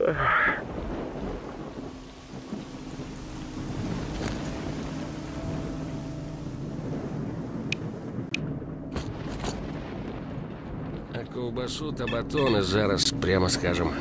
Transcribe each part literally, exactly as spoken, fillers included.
А ковбасу та батони зараз, прямо скажем.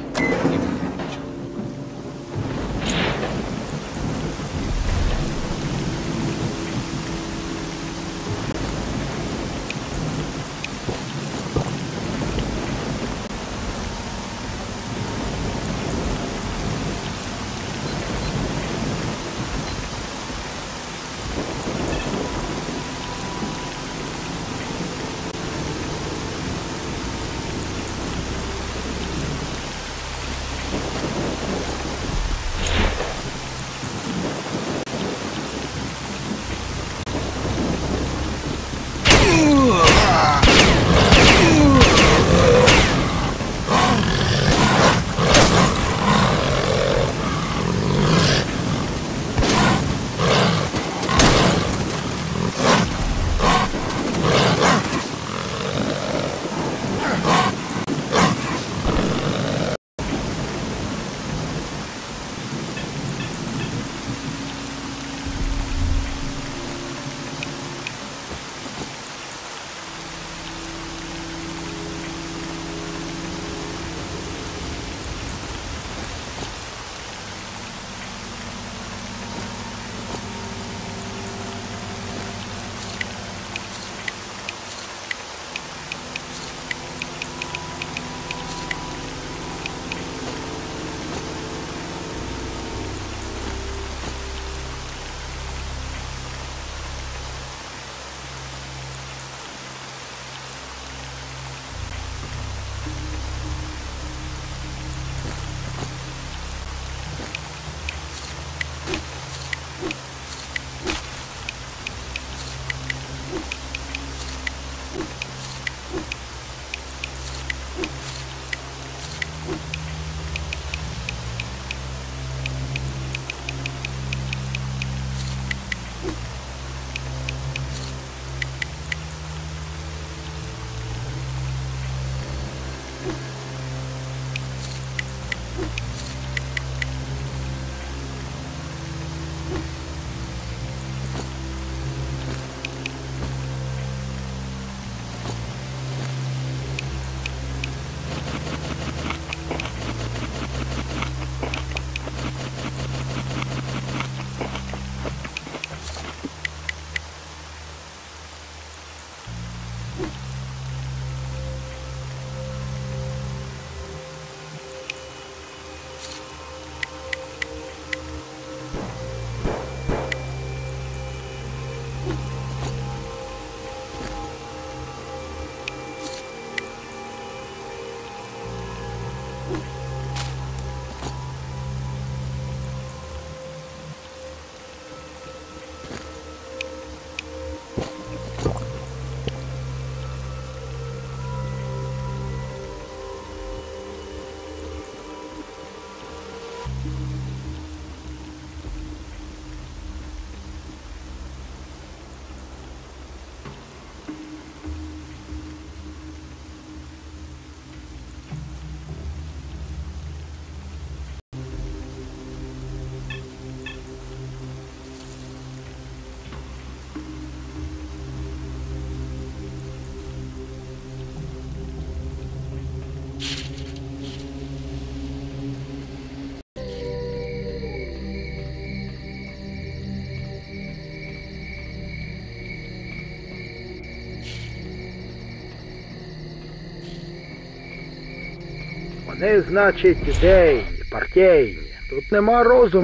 Вони, значить, ідейні, партійні. Тут нема розуму.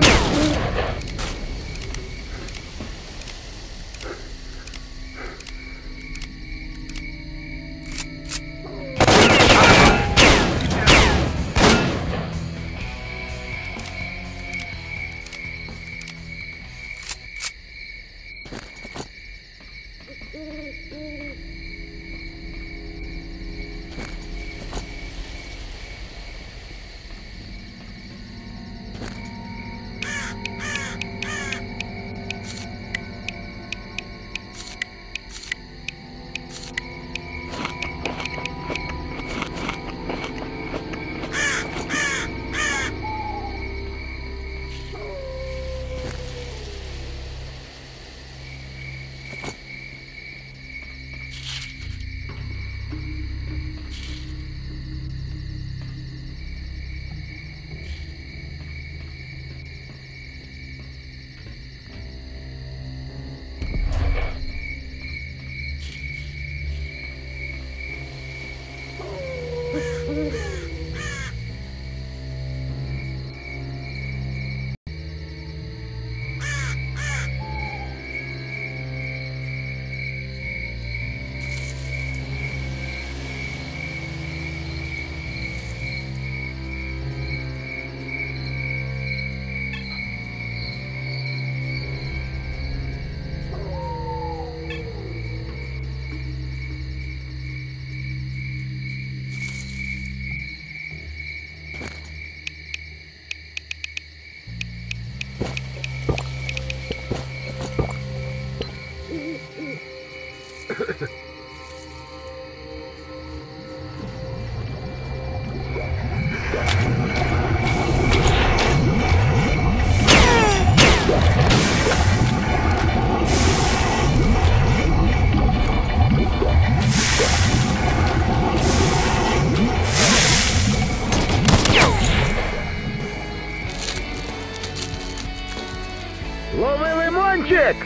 Янчик!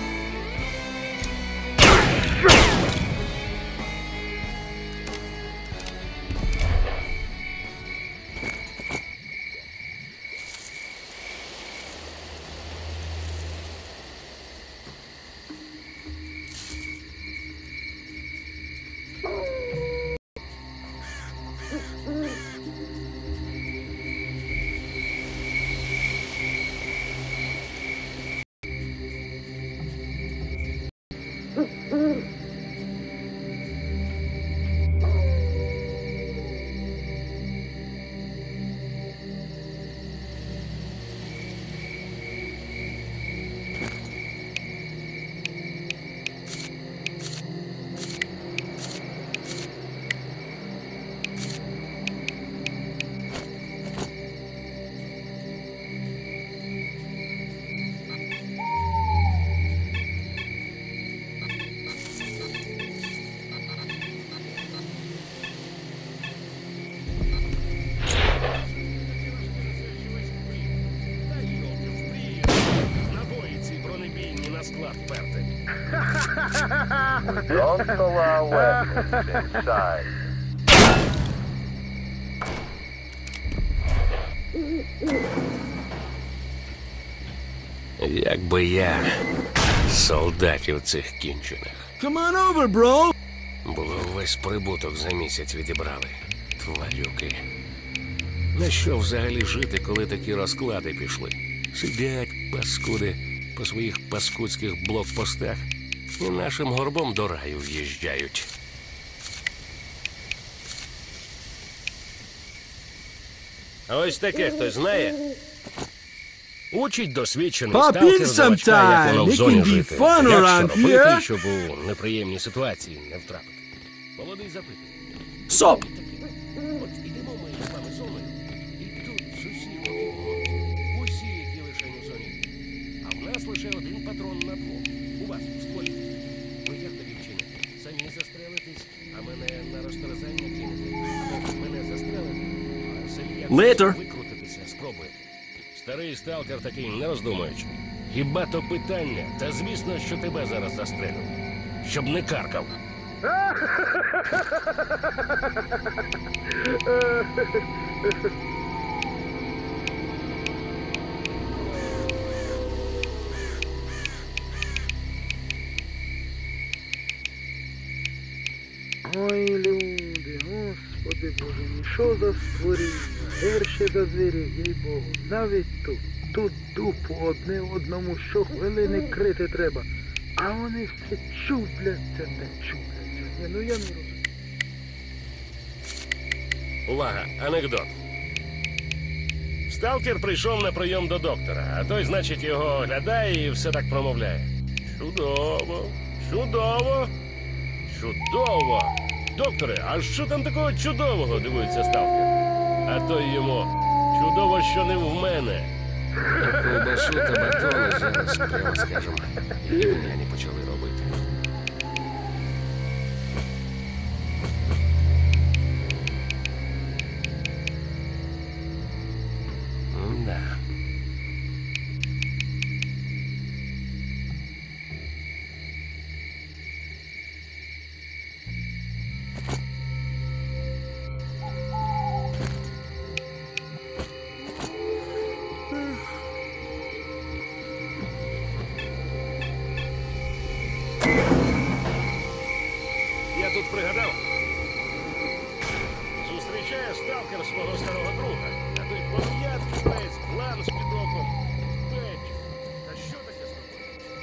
Don't allow weapons inside. Якби я солдатів цих кінчених. Come on over, bro. Було весь прибуток за місяць відібрали. Тварюки. На що взагалі жити, коли такі розклади пішли? Сидять, паскуди, по своїх паскудських блокпостах і нашим горбом до раю в'їжджають. А ось таке хтось знає? Учить досвідчений Pop in сталкер новачка, як воно в sometime. It зоні can be жити. fun Як around що робити, here. щоб у неприємні ситуації не втрапити. Молодий запитує. Суп. От ідемо ми з вами зоною, і тут сусіди усі, які лише у зоні. А в нас лише один патрон на двох. У вас в стволі. Ви як тоді вчините? Самі застрелитесь, а мене на розтерзання кинете. Або мене застрелите, а самі як Later. викрутитися спробуєте. Старий сталкер такий, не роздумуючи. Хіба то питання? Та звісно, що тебе зараз застрелю. Щоб не каркав. Ой, люди, Господи Боже мій, що за створіння, гірше за звірів, їй Богу. Навіть тут, тут дупу одне одному щохвилини крити треба. А вони все чупляться та чупляться. Ні, ну я не розумію. Увага, анекдот. Сталкер прийшов на прийом до доктора, а той, значить, його оглядає і все так промовляє. Чудово, чудово, чудово. Докторе, а що там такого чудового, дивується сталкер? А той йому, чудово, що не в мене. Ковбасу та батони зараз, прямо скажемо, рівняні почали робити. Да. Я тут пригадав. Зустрічає сталкер свого старого друга, а той пом'ятки весь план з під оком. Петь, та що таке з тобою?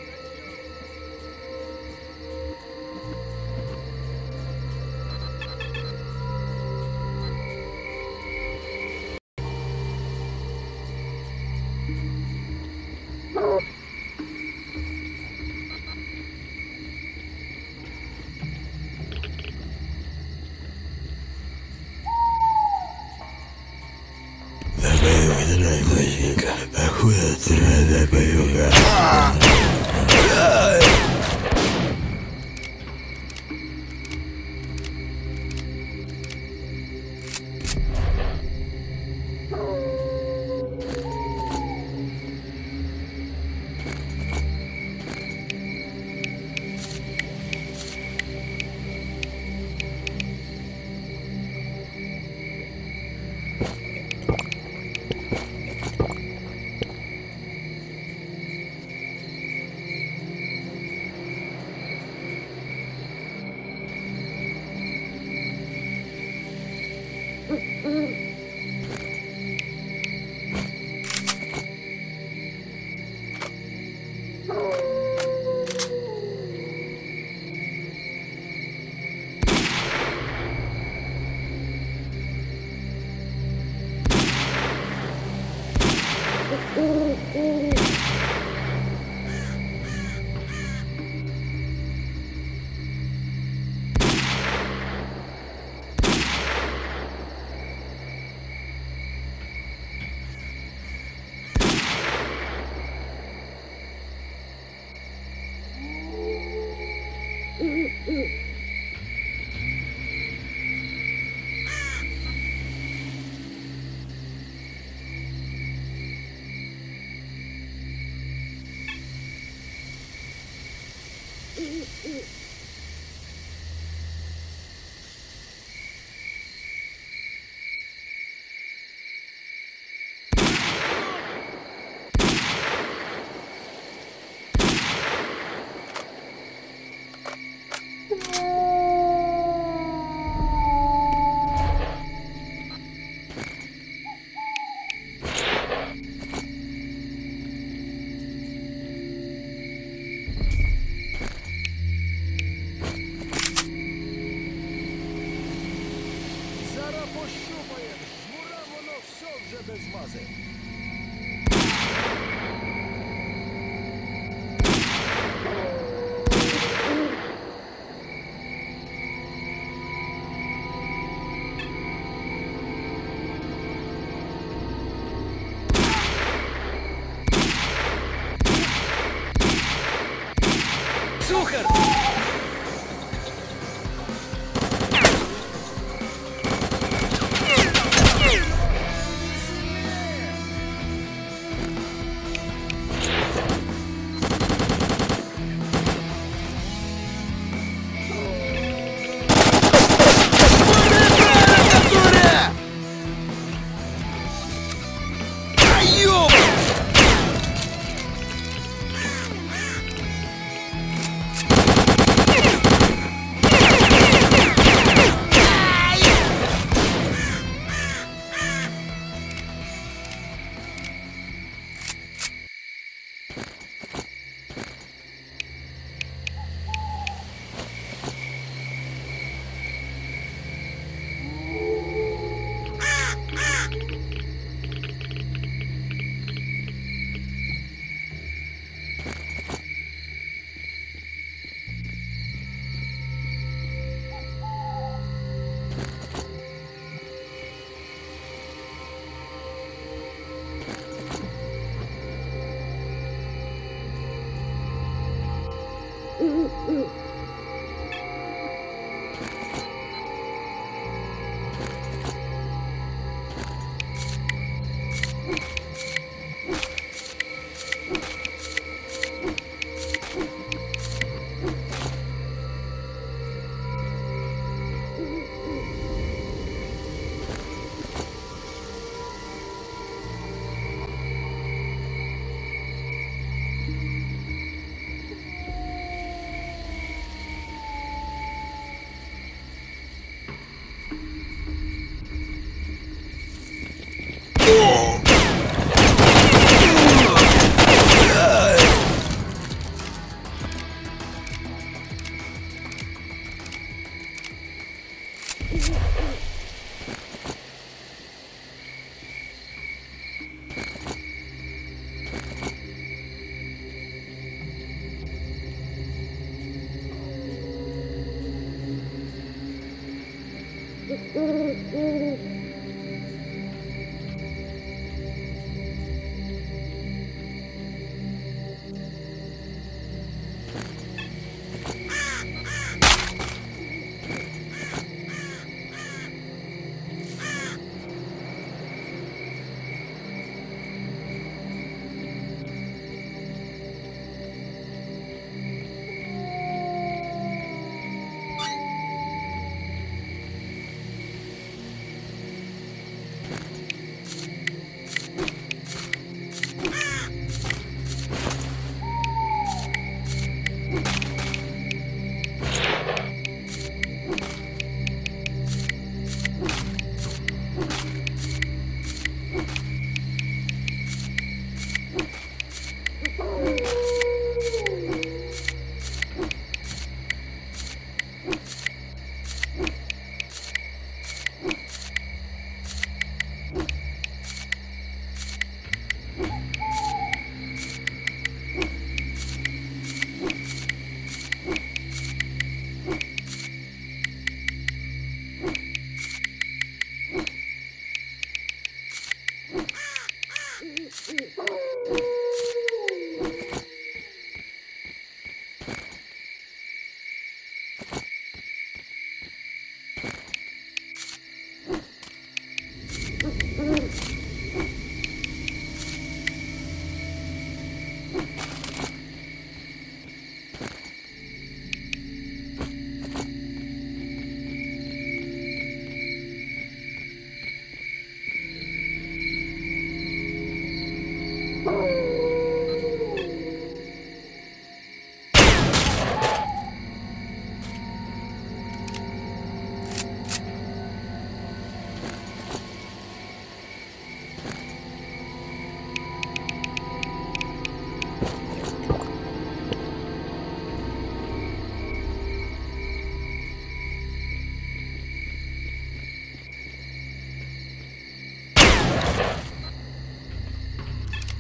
Зараз пощупаєш, жмура воно все вже без мази. Сухар!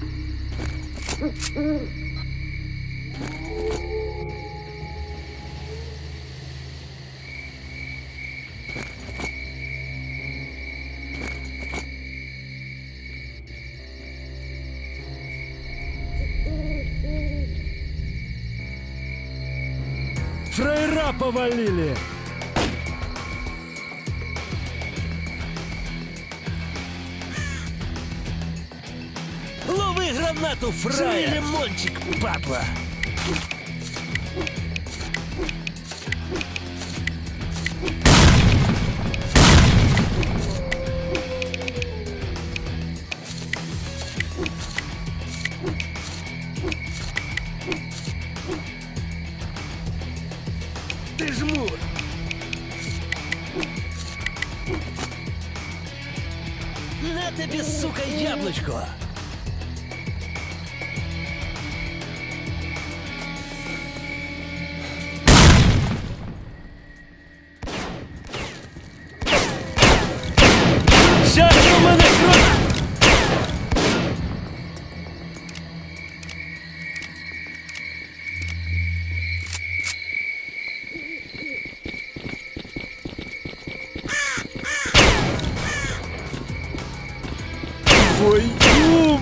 Фрейра повалили! Лови гранату, фраєр! Жри лимончик, падла! Ти жмур! На тобі, сука, яблучко! Щас у мене кров! Твою!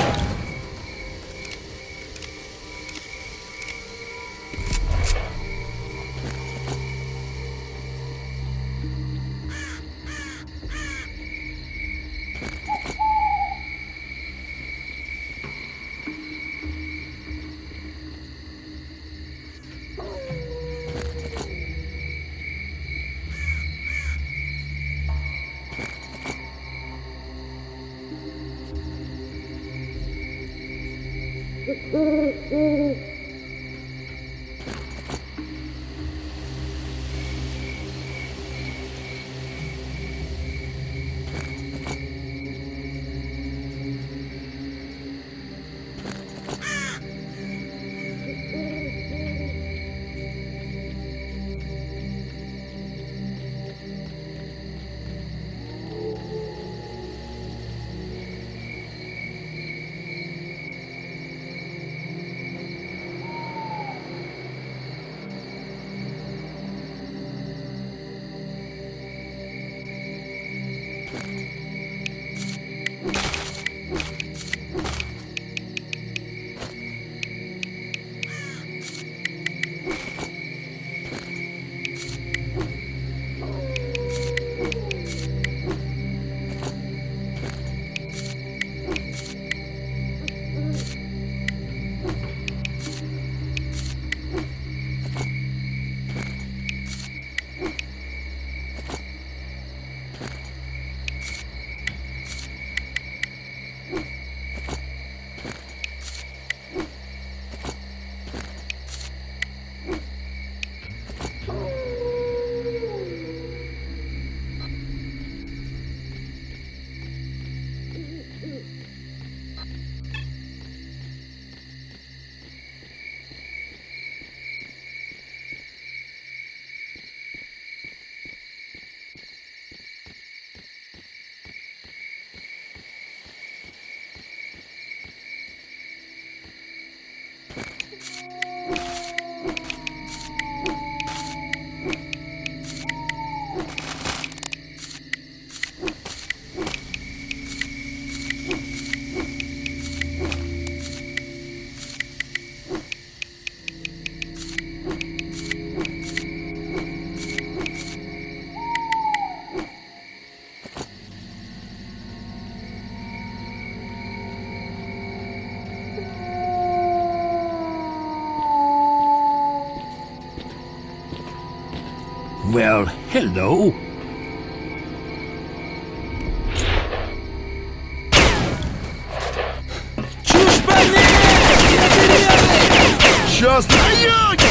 Well, hello. Чушь больнее! Сейчас дають!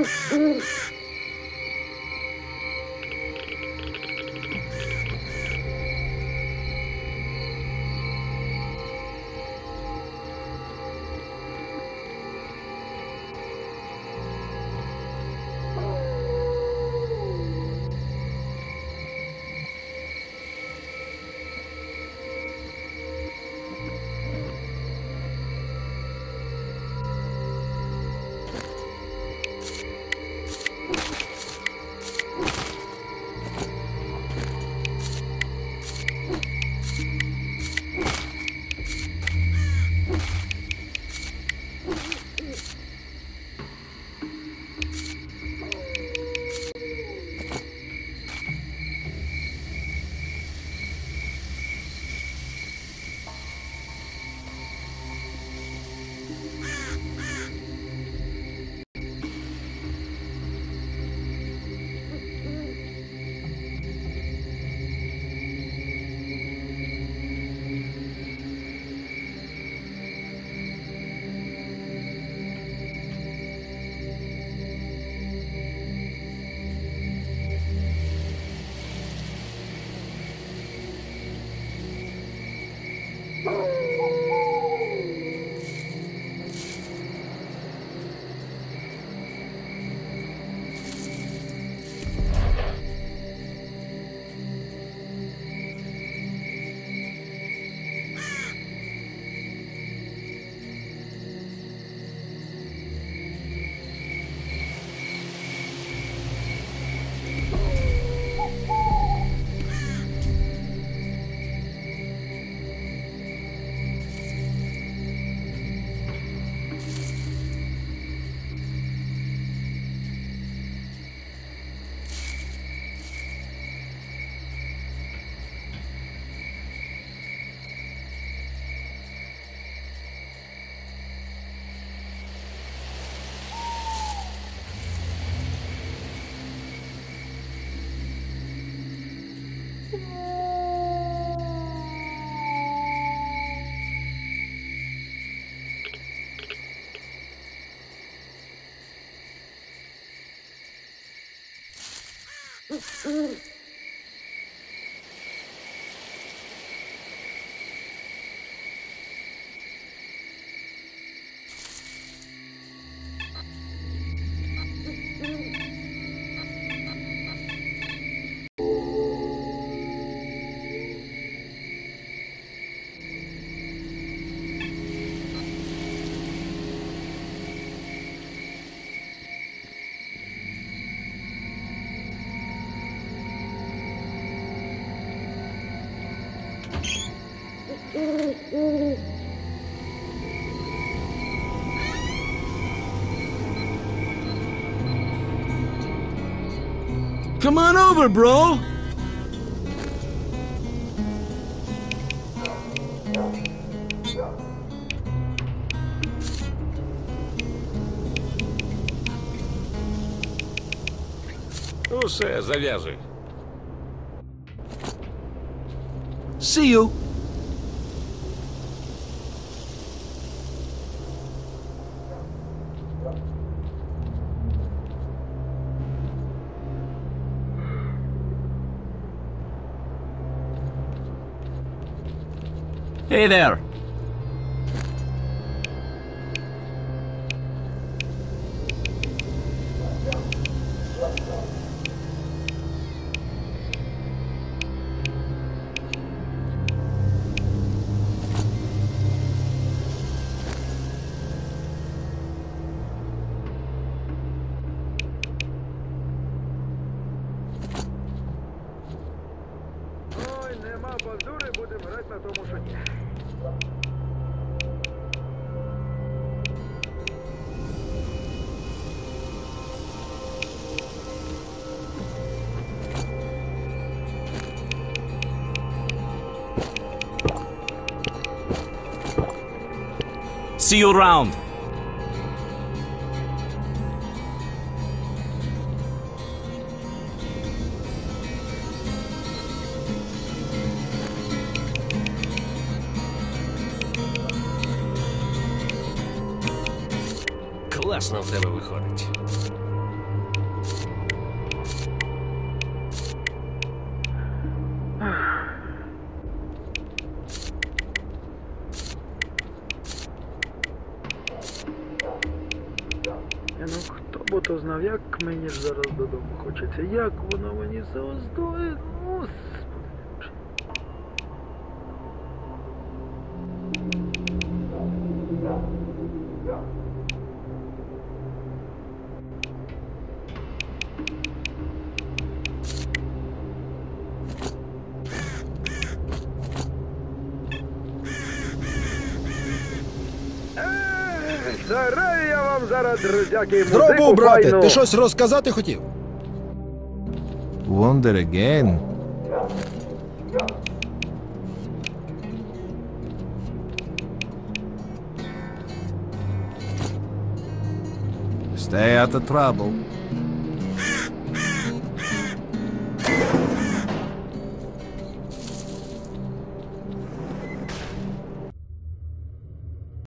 Come on over, bro! Усе, зав'язуй. See you! Hey there. Ой, нема базури, будемо грати на тому, що ні. See you around. Класно в тебе виходить. Я, ну хто б то знав, як мені ж зараз додому хочеться, як воно мені заоздоє, господи. Зараю я вам зараз, друзяки, Здорово, музику брате, файну. ти щось розказати хотів? Wonder again. Stay out of trouble.